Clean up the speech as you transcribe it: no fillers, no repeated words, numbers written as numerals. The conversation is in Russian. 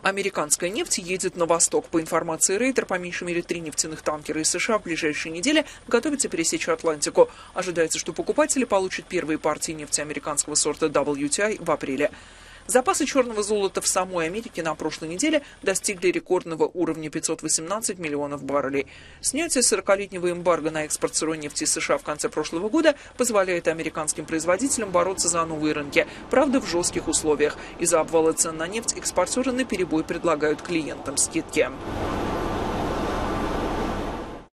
Американская нефть едет на восток. По информации Рейтер, по меньшей мере 3 нефтяных танкера из США в ближайшие недели готовятся пересечь Атлантику. Ожидается, что покупатели получат первые партии нефти американского сорта WTI в апреле. Запасы черного золота в самой Америке на прошлой неделе достигли рекордного уровня 518 миллионов баррелей. Снятие 40-летнего эмбарго на экспорт сырой нефти из США в конце прошлого года позволяет американским производителям бороться за новые рынки, правда в жестких условиях. Из-за обвала цен на нефть экспортеры наперебой предлагают клиентам скидки.